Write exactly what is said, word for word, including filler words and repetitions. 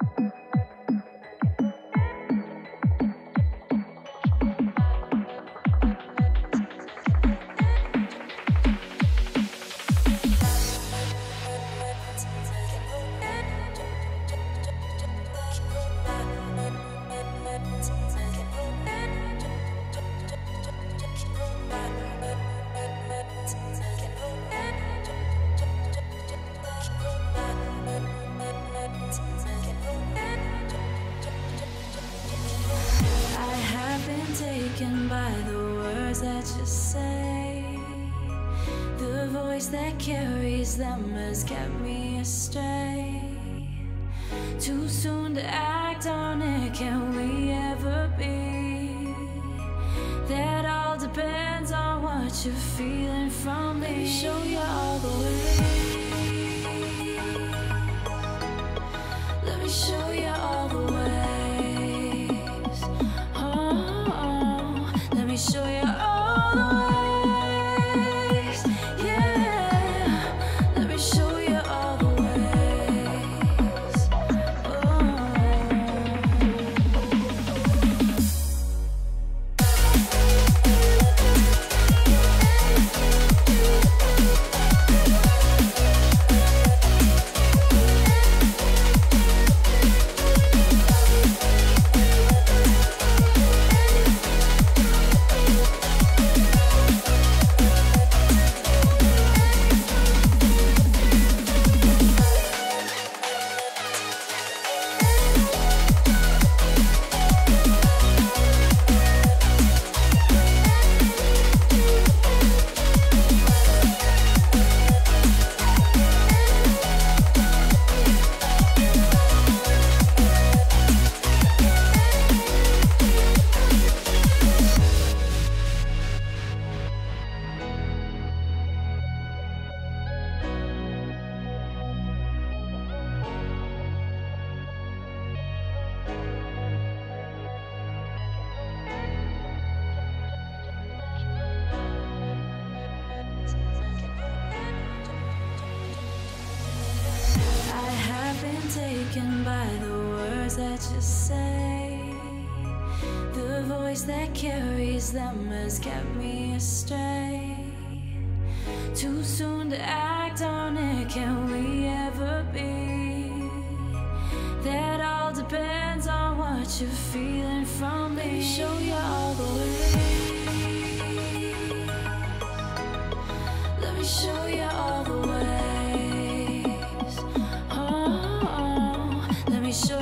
Taken by the words that you say, the voice that carries them has kept me astray. Too soon to act on it, can we ever be? That all depends on what you're feeling from me. Let me show you all the way. Let me show you all the way. Let me show you all the ways, yeah. Let me show you all the ways. Oh. Taken by the words that you say, the voice that carries them has kept me astray. Too soon to act on it, can we ever be? That all depends on what you're feeling from me. Let me show you all the way. Let me show you all the way. Show